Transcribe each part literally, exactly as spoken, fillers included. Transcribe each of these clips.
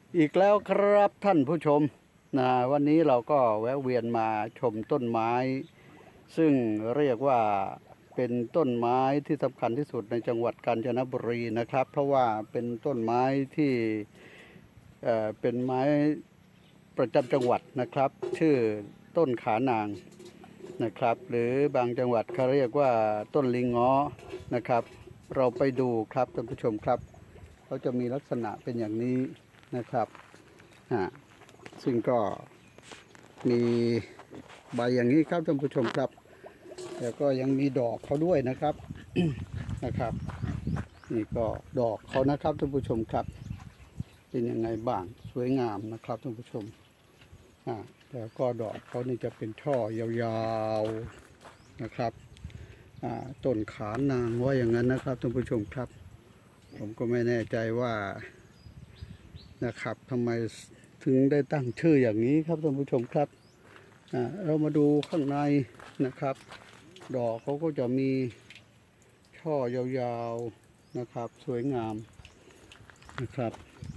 อีกแล้วครับท่านผู้ชมนะวันนี้เราก็แวะเวียนมาชมต้นไม้ ซึ่งเรียกว่าเป็นต้นไม้ที่สำคัญที่สุดในจังหวัดกาญจนบุรีนะครับ เพราะว่าเป็นต้นไม้ที่เอ่อเป็นไม้ประจำจังหวัดนะครับ ชื่อต้นขานางนะครับ หรือบางจังหวัดเขาเรียกว่าต้นลิงง้อนะครับ เราไปดูครับท่านผู้ชมครับเขาจะมีลักษณะเป็นอย่างนี้นะครับอ่าซึ่งก็มีใบอย่างนี้ครับท่านผู้ชมครับแล้วก็ยังมีดอกเขาด้วยนะครับ นะครับนี่ก็ดอกเขานะครับท่านผู้ชมครับเป็นยังไงบ้างสวยงามนะครับท่านผู้ชมอ่าแล้วก็ดอกเขานี่จะเป็นช่อยาวๆนะครับอ่าต้นขานางว่าอย่างนั้นนะครับท่านผู้ชมครับผมก็ไม่แน่ใจว่านะครับทำไมถึงได้ตั้งชื่ออย่างนี้ครับท่านผู้ชมครับอ่าเรามาดูข้างในนะครับดอกเขาก็จะมีช่อยาวๆนะครับสวยงามนะครับ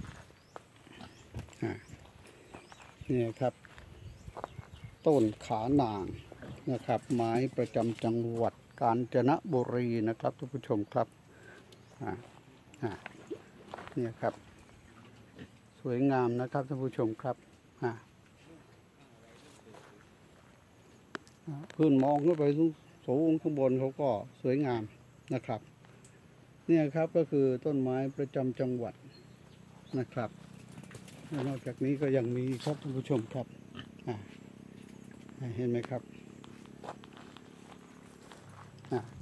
อ่านี่ครับต้นขานางนะครับไม้ประจำจังหวัดกาญจนบุรีนะครับท่านผู้ชมครับอ่าอ่านี่ครับสวยงามนะครับท่านผู้ชมครับอ่าพื้นมองขึ้นไปสูงข้างบนเขาก็สวยงามนะครับเนี่ยครับก็คือต้นไม้ประจำจังหวัดนะครับนอกจากนี้ก็ยังมีครับท่านผู้ชมครับอ่าเห็นไหมครับอ่า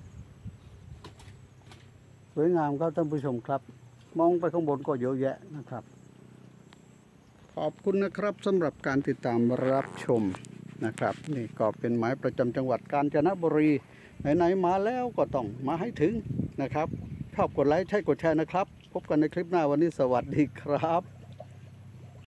สวยงามครับท่านผู้ชมครับมองไปข้างบนก็เยอะแยะนะครับขอบคุณนะครับสำหรับการติดตามรับชมนะครับนี่ก็เป็นไม้ประจำจังหวัดกาญจนบุรีไหนๆมาแล้วก็ต้องมาให้ถึงนะครับชอบกดไลค์ใช่กดแชร์นะครับพบกันในคลิปหน้าวันนี้สวัสดีครับ